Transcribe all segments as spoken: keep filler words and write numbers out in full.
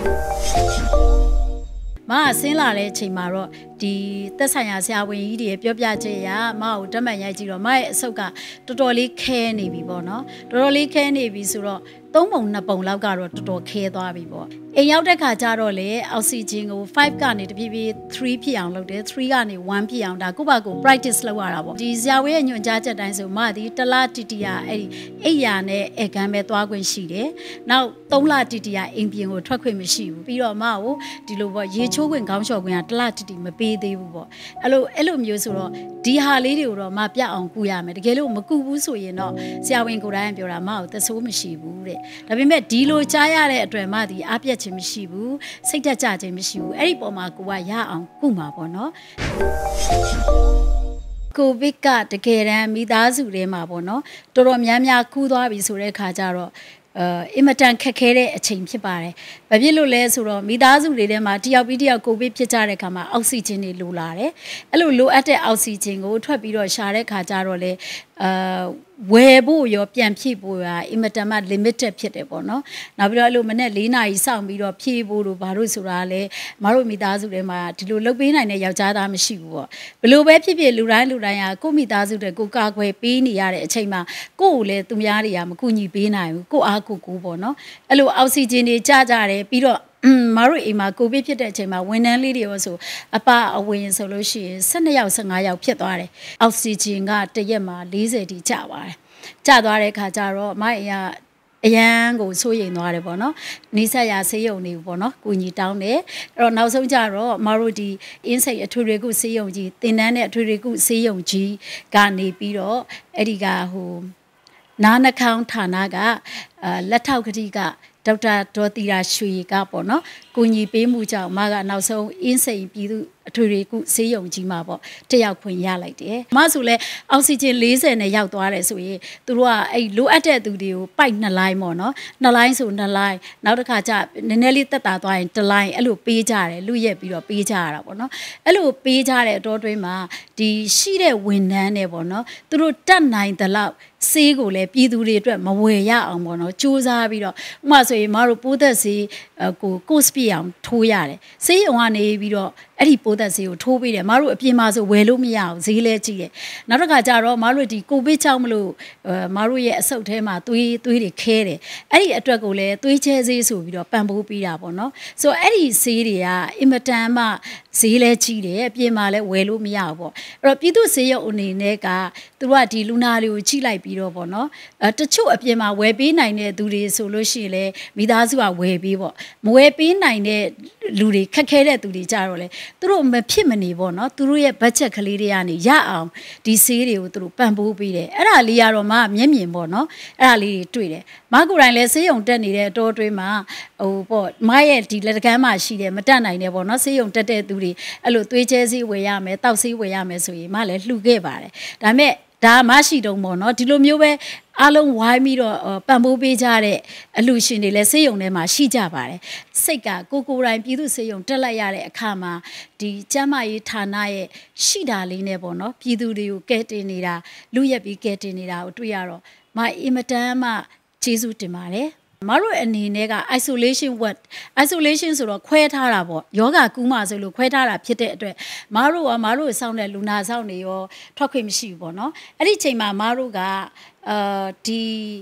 Ma Sinla le Chimaro, the Tessaya we eat a Piopiaja, Mao, Damaya, my soka, totally canny bibono, totally canny bisuro, Tomo Napon Lagaro, to care the abibo. A Yaudeka Jarole, I'll see jingle, five gun it be three pian loaded, three gun, one pian, da Kubago, brightest slow arabo. These Yawe and your Jaja dance of Madi, Tala Titia, a Yane, a gamet wagon sheet. Now, Tola Titia, Indian or truck machine, Piro Mao, Diluva, Yicho, and Gamsho, when at Latiti, Mape de Ubo. Hello, hello, Musuro, Diha Lady or Mapia on Kuyam, the Gelo Makubuso, you know, Siawing Kuram, your mouth, the so machine. We met Dilo Chaya at Ramadi, Apia Chimishibu, Sita Chaja Mishu, Eripoma Kuaya on Kuma Bono. Kubika, the Keram, Midazu Remabono, Toromiamia Kuda Visure Kajaro. Imatan Kakere, a change pare. Babilo lesuro, Midazu Redema, Tia Vidia Kobi Pietare Kama, Oxygen Lulare, Elu at the Oxygen, O Trapido Share Kajarole, uh, Webu, your Pian people are imatama limited Pietebono. Nabila Lumene, Lina is some video Pibu, Barusurale, Maru Midazu Rema, Tilubina and Yajada Mishibu. Below Pepi Luran Luraya, Komidazu, the Kukakwe, Pini Yare, Chema, Go let Tumiaria, Makuni Bina, go Akukubono. Hello, Oxygen, Jajare, Piro. Maru ima Kobe Pieta Chema, when a lady also a pa away solution, send out Sangaya Pietare, Oxygen got the Yema, Lizzie di Jaware. Jadare Kajaro, my young go so in Warabono, Nisaya Sayo Nibono, Guni down there, or now so Jaro, Marudi, inside a Turigu Seyoji, Tinane Turigu Seyoji, Gani Piro, Ediga who Nana Count Tanaga, Lataukatiga. Doctor Dotira Shui Gapono, Guni Bemuja, Maga now so insane Pidu Turiku, Seyon Jimabo, Tea Punya like the Masule, Oxygen Liz and a Yautuares we, Tua a look at it to you, bite the line mono, the lines on the line, now the catch Nelly Tata, the line, a look Pijare, Louis Piro Pijara, no, a look Pijare, Dodrima, the sheet wind and ebono, through ten nine the love. Segule, Piduri, Mawaya, and Mono, Chusa, Vido, Maso, Maruputasi, Cuspiam, Toyare. Say one a video, Ediputasi, Toby, Maru Pimas, Welumia, Zilechi, Narakajaro, Marudi, Kubichamlu, Maruya, Sotema, Tui, Tui, Kere, Eddie Atragole, Tui Chesi, Video, Bamboo Piabono. So Eddie Syria, Imatama, Zilechi, Piemale, Welumia, Rapido say only nega, Tuati Lunario, Chile. Bono, a tachu apima webby nine duty solution, Midazua webby, Moebi nine ludi, Kakere to the jarole, through Mepimani bono, through a Bacha Caliriani, Yaam, the Sirio through Bamboo Bide, Era Liaroma, Yemi bono, Era Tweede. Margaret, let's say on Danny, daughter ma, oh, but my auntie let Gamma, she, Madana, I never not say on Tate duty, a little twitches, Wayame, Tausi, Wayame, so you might let Lugabare. Dame. Da mashi don't mono, Tilumue, Alon Wami or Bamboo Bijare, illusion, let's say on them, Shijabare. Seka, Goku Rhyme, Pidu say on Telayare, Kama, the Jamai Tanae, Shida Linebono, Pidu, you get in it, Luya be getting it out, Triaro. My imatama, Jesu Timare. Maru and nega isolation what isolation sort of quite horrible. Yoga Kuma Zulu quite a pit. Maru or Maru sounded Luna sound or talking shibono. Anything my Maruga uh the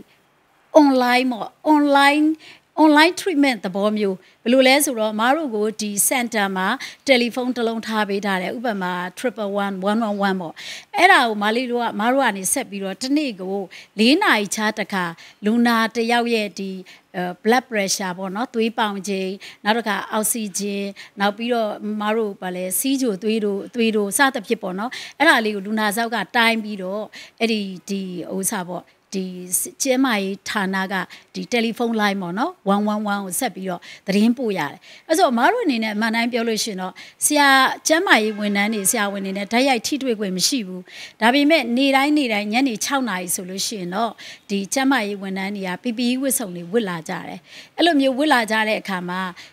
online or online online treatment the bomb you. Lules or Maru go the Santa Ma telephone to long tabitare Ubama triple one one one one more. Era Malilua Maruani Sepiro Tanigo Lina Chataka Luna te Yawi blood pressure bono three pound J Naroka oxygen now Piro Maru Pale Sijo Twido Twido Sata Pipono Era Luna Zaga time Bido Eddie D Osabo. The Gemai Tanaga, the telephone line mono, one one one Sepio, the Rimpuya. As a Maroon in a Manam Biolation, Sia Gemai when any Sia when in a Taya Tidwig with Mishibu. Dabi met need I need a Yanni Chauna solution, or the Gemai when any a P B was only Willa Jare. Elomu Willa Jare Kama.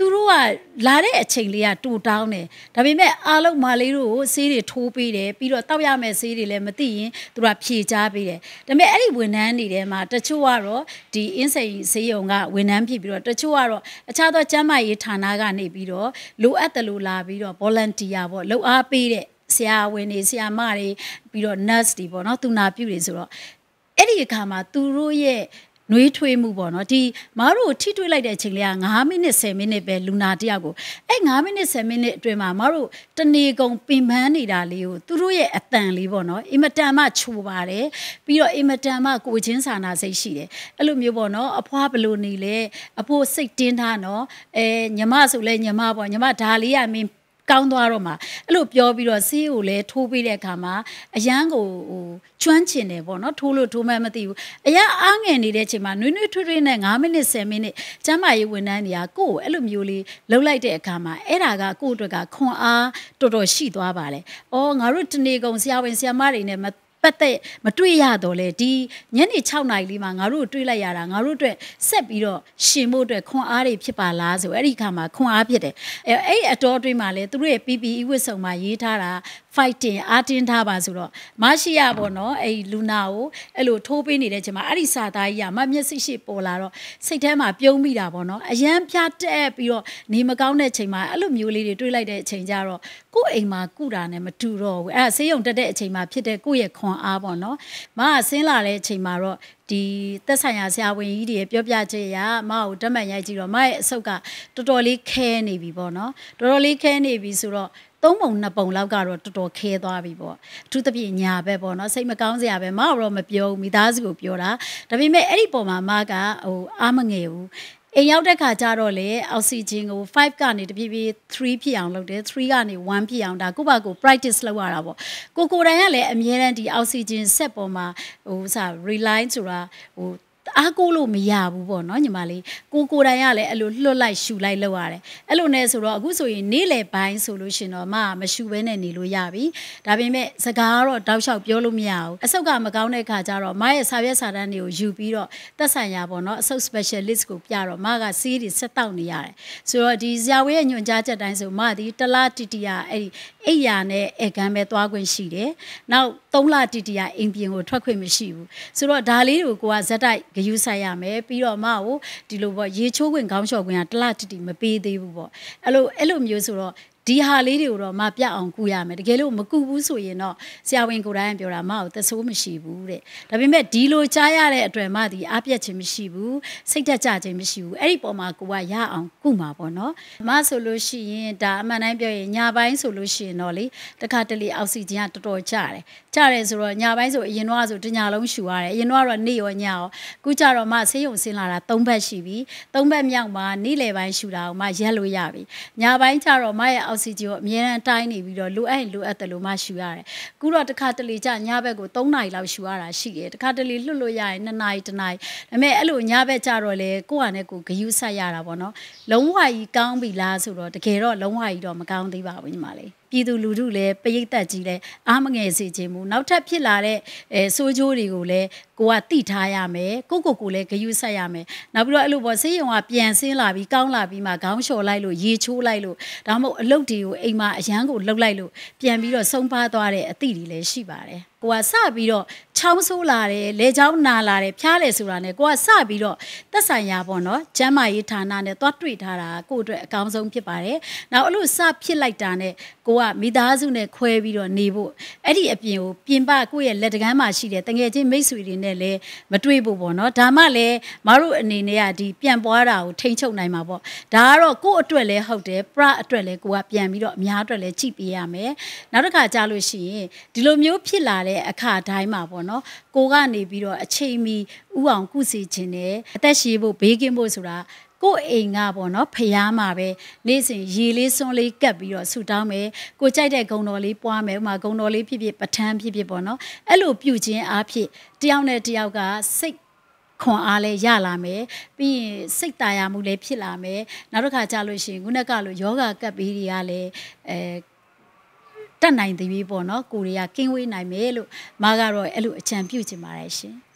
သူတို့ကလာတဲ့အချိန်လေးကတူတောင်းတယ်ဒါပေမဲ့အားလုံးမလေးတို့ကိုဆေးတွေထိုးပေးတယ်ပြီးတော့တောက်ရမယ့်ဆေးတွေလည်းမသိရင်သူကဖြေချပေးတယ်ဒါပေမဲ့အဲ့ဒီဝန်ထမ်းတွေထဲမှာတချို့ကတော့ဒီအင်းစိန်ဆေးရုံကဝန်ထမ်းဖြစ်ပြီးတော့တချို့ကတော့အခြားသောကျန်းမာရေးဌာနကနေပြီးတော့လိုအပ်တယ်လို့လာပြီးတော့ volunteer ပေါ့လှုပ်အားပေးတဲ့ဆရာဝန်တွေဆရာမတွေပြီးတော့ nurse တွေပေါ့နော်သူနာပြုတွေဆိုတော့အဲ့ဒီအခါမှာသူတို့ရဲ့နှွေးထွေးမှုပေါ့နော်ဒီမအားတို့ထိတွေ့လိုက်တဲ့အချိန်လေးကnineမိနစ်tenမိနစ်ပဲလူနာတယောက်ကိုအဲ့nineမိနစ်tenမိနစ်အတွင်းမှာမအားတို့တနေကုန်ပင်ပန်းနေတာလေးကိုသူတို့ရဲ့အတန်လေးပေါ့နော်အင်မတန်မှချိုပါတယ်ပြီးတော့အင်မတန်မှကိုချင်းစာနာစိတ်ရှိတယ်အဲ့လိုမျိုးပေါ့နော်အဖွားဘလို့နေလဲအဖိုးစိတ်တင်းထားနော်အဲညီမဆိုလဲညီမပေါ့ညီမဒါလေးကမင်းကောင်းသွားတော့မှာအဲ့လိုပြောပြီးတော့ဆေးကိုလည်းထိုးပေးတဲ့အခါမှာအရန်ကိုဟိုကျွမ်းကျင်တယ်ပေါ့နော်ထိုးလို့ထိုးမှမသိဘူးအရန်အားငယ်နေတဲ့အချိန်မှာနွေးနွေးထွေးထွေးနဲ့nineမိနစ်tenမိနစ်ကျမ်းမာရေးဝန်ထမ်းတွေကကိုယ့်ကိုအဲ့လိုမျိုးလေးလှုပ်လိုက်တဲ့အခါမှာအဲ့ဒါကကိုယ့်အတွက်ကခွန်အားတော်တော်ရှိသွားပါလေ။အော်ငါတို့တနေကုန်ဆရာဝန်ဆရာမတွေနဲ့မပတ်သက်မတွေ့ရတော့လေဒီညနေsixနာရီလေးမှာငါတို့တွေ့လိုက်ရတာငါတို့အတွက်ဆက်ပြီးတော့ရှင်ဖို့အတွက်ခွန်အားတွေဖြစ်ပါလားဆိုအဲ့ဒီခါမှာခွန်အားဖြစ်တယ်အဲအဲ့အတော်အတွင်းမှာလေသူတို့ရဲ့ P P E ဝတ်စုံမှာရေးထားတာ fighting အားတင်းထားပါဆိုတော့မရှိရပေါ့နော်အဲ့လူနာကိုအဲ့လိုထိုးပေးနေတဲ့ချိန်မှာအဲ့ဒီစာသားကြီးကမမျက်စိရှိပေါ်လာတော့စိတ်ထဲမှာပြုံးမိတာပေါ့နော်အရန်ပြတ်တက်ပြီးတော့နေမကောင်းတဲ့ချိန်မှာအဲ့လိုမျိုးလေးတွေတွေးလိုက်တဲ့အချိန်ကျတော့ကိုယ့်အိမ်မှာကုတာနဲ့မတူတော့ဘူးအဲ့ဒါဆေးရုံတက်တဲ့အချိန်မှာဖြစ်တဲ့ကိုယ့်ရဲ့ခွန်အားပေါ့နော်မကဆင်းလာတဲ့အချိန်မှာတော့ဒီသက်ဆိုင်ရာဆရာဝန်ကြီးတွေပြောပြချက်ရမကိုဓာတ်မှန်ရိုက်ကြည့်တော့မရဲ့အဆုတ်ကတော်တော်လေးခဲနေပြီပေါ့နော်တော်တော်လေးခဲနေပြီဆိုတော့သုံးပုံနှစ်ပုံလောက်ကတော့တော်တော်ခဲသွားပြီပေါ့အထူးသဖြင့်ညာဘက်ပေါ့နော်စိတ်မကောင်းစရာပဲမကတော့မပြောဘူးမိသားစုကိုပြောတာဒါပေမဲ့အဲ့ဒီပုံမှာမကဟိုအားမငယ်ဘူးအိမ်ရောက်တဲ့ခါကျတော့လေအောက်ဆီဂျင်ကိုfiveကနေတပြေးပြေးthreeဖြစ်အောင်လုပ်တယ်threeကနေoneဖြစ်အောင်ဒါကိုယ့်ဘာကို practice လုပ်ရတာပေါ့ကိုကိုယ်တိုင်ကလည်းအမြဲတမ်းဒီအောက်ဆီဂျင်ဆက်ပေါ်မှာဟိုစာ rely ဆိုတာဟိုအားကိုးလို့မရဘူးပေါ့နော်ညီမလေးကိုကိုယ်တိုင်ကလည်းအဲ့လိုလွတ်လိုက်ရှူလိုက်လုပ်ရတယ်အဲ့လိုနဲ့ဆိုတော့အခုဆိုရင်နေ့လယ်ပိုင်းဆိုလို့ရှင်တော့မမရှူဘဲနဲ့နေလို့ရပြီဒါပေမဲ့စကားကတော့တောက်လျှောက်ပြောလို့မရဘူးအဆုတ်ကမကောင်းတဲ့ခါကျတော့မရဲ့စာရွက်စာတမ်းတွေကိုယူပြီးတော့သက်ဆိုင်ရာပေါ့နော်အဆုတ် specialist ကိုပြတော့မကဆေးတွေဆက်တောက်နေရတယ်ဆိုတော့ဒီဇာဝေးရဲ့ညွှန်ကြားချက်တိုင်းဆိုမဒီတလားတီတီယာအဲ့ဒီအိယာနဲ့အေကမ်းပဲသွားခွင့်ရှိတယ်နောက်သုံးလတီတီယာအိမ်ပြင်ကိုထွက်ခွင့်မရှိဘူးဆိုတော့ဒါလေးတွေကိုကိုကဇက်တိုက်ဂယူဆိုင်ရမယ်ပြီးတော့မကိုဒီလိုပေါ့ရေချိုးခွင့်ခေါင်းလျှော်ခွင့်ကတလားတီတီမပေးသေးဘူးပေါ့အဲ့လိုအဲ့လိုမျိုးဆိုတော့ဒီဟာလေးတွေကိုတော့မပြအောင်ကူရမယ်တကယ်လို့မကူဘူးဆိုရင်တော့ဆရာဝန်ကိုယ်တိုင်ပြောတာမအောင်သဆိုးမရှိဘူးတဲ့ဒါပေမဲ့ဒီလိုကြားရတဲ့အတွက်မဒီအပြက်ခြင်းမရှိဘူးစိတ်သက်ကြခြင်းမရှိဘူးအဲ့ဒီပုံမှာကိုကရအောင်ကုမှာပေါ့နော်မဆိုလို့ရှိရင်ဒါအမှန်တိုင်းပြောရင်ညာပိုင်းဆိုလို့ရှိရင်တော့လေတခါတလေအောက်ဆီဂျင်ကတော်တော်ကျတယ်ကျတယ်ဆိုတော့ညာပိုင်းဆိုအရင်တော့ဆိုတညာလုံးရှူရတယ်အရင်တော့နေရောညရောခုကျတော့မဆေးရုံဆင်းလာတာသုံးဘက်ရှိပြီသုံးဘက်မြောက်မှာနေ့လယ်ပိုင်းရှူတာကိုမရက်လို့ရပြီညာပိုင်းကျတော့မရဲ့အောက်ဆီဂျင်ကိုအမြဲတမ်းတိုင်းနေပြီးတော့လိုအပ်လိုအပ်တယ်လို့မှရှူရတယ်ခုတော့တခါတလေကျညဘက်ကိုသုံးနာရီလောက်ရှူရတာရှိတယ်တခါတလေလွတ်လို့ရရင်နှစ်နာရီတစ်နာရီဒါပေမဲ့အဲ့လိုညဘက်ကျတော့လေကိုယ့်ဟာနဲ့ကိုယ်ဂယုဆက်ရတာပေါ့နော်လုံးဝကြီးကောင်းပြီလားဆိုတော့တကယ်တော့လုံးဝကြီးတော့မကောင်းသေးပါဘူးညီမလေးပြည်သူလူထုလည်းပရိသတ်ကြီးလည်းအားမငယ်စေခြင်းဘူးနောက်ထပ်ဖြစ်လာတဲ့အဲစိုးကျိုးတွေကိုလည်းကိုကတိထားရမယ်ကိုကိုကိုလည်းဂယုဆက်ရမယ်နောက်ပြီးတော့အဲ့လိုပေါ့ဆေးရုံကပြန်ဆင်းလာပြီးကောင်းလာပြီးမှခေါင်းလျှော်လိုက်လို့ရေချိုးလိုက်လို့ဒါမှမဟုတ်အလုပ်တွေကိုအိမ်မှာအရန်ကိုလှုပ်လိုက်လို့ပြန်ပြီးတော့ဆုံးပါသွားတဲ့အသည့်တွေလည်းရှိပါတယ်ကိုကစပြီးတော့ချောင်းဆိုးလာတယ်လေချောင်းနာလာတယ်ဖျားတယ်ဆိုတာနဲ့ကိုကစပြီးတော့သက်ဆိုင်ရာပေါ့နော်ကျန်းမာရေးဌာနနဲ့သွားတွေ့ထားတာကို့အတွက်အကောင်းဆုံးဖြစ်ပါတယ်နောက်အဲ့လိုစဖြစ်လိုက်တာနဲ့ကိုကမိသားစုနဲ့ခွဲပြီးတော့နေဖို့အဲ့ဒီအပြင်ကိုပြင်ပကိုယ့်ရဲ့လက်တကမ်းမှာရှိတဲ့တငယ်ချင်းမိတ်ဆွေတွေနဲ့လည်းမတွေ့ဖို့ပေါ့နော်ဒါမှလည်းမတို့အနေနဲ့ကဒီပြန်ပွားတာကိုထိန်းချုပ်နိုင်မှာပေါ့ဒါကတော့ကိုယ့်အတွက်လည်းဟုတ်တယ်ပရအတွက်လည်းကိုကပြန်ပြီးတော့အများအတွက်လည်းကြည့်ပေးရမယ်နောက်တစ်ခါကြားလို့ရှိရင်ဒီလိုမျိုးဖြစ်လာတဲ့အခါတိုင်းမှာပေါ့နော်ကိုကနေပြီးတော့အချိန်မီဥအောင်ကုစီခြင်းနဲ့အသက်ရှည်ဖို့ဘေးကင်းဖို့ဆိုတာကိုအိမ်ကပေါ့နော်ဖျားမှာပဲနေ့စဉ်ရေလေးစွန်းလေးကပ်ပြီးတော့ဆူတောင်းမယ်ကိုကြိုက်တဲ့ဂုံတော်လေးပွားမယ်ဥမာဂုံတော်လေးဖြစ်ဖြစ်ပထမ်းဖြစ်ဖြစ်ပေါ့နော်အဲ့လိုပြုခြင်းအားဖြင့်တယောက်နဲ့တယောက်ကစိတ်ခွန်အားလဲရလာမယ်ပြီးရင်စိတ်တာယာမှုလည်းဖြစ်လာမယ်နောက်တစ်ခါကြာလို့ရှိရင်ခုနကလိုယောဂကပ်ပြီးတွေကလည်းအဲတတ်နိုင်သေးပြီပေါ့နော်ကိုရီးယားကင်းဝေးနိုင်မယ်လို့မကတော့အဲ့လိုအကြံပြုချင်ပါတယ်ရှင်